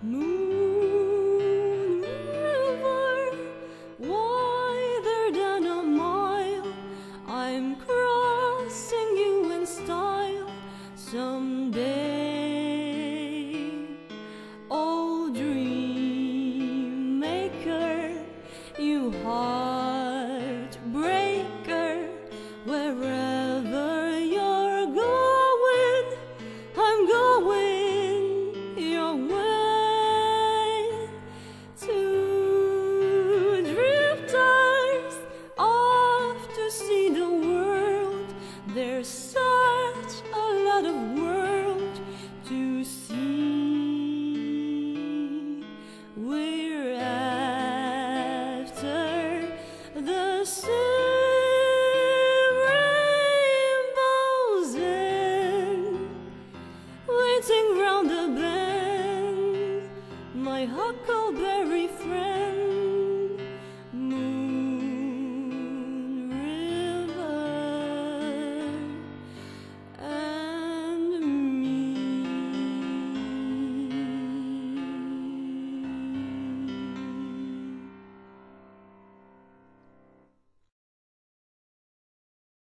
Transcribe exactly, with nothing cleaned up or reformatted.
Moon river, wider than a mile, I'm crossing you in style someday. Oh, dream maker, you heartbreaker, wherever you're going, I'm going your way. Two drifters off to see the world. There's such a lot of world to see. We're after the same rainbows and waiting round the bend, my huckleberry friend.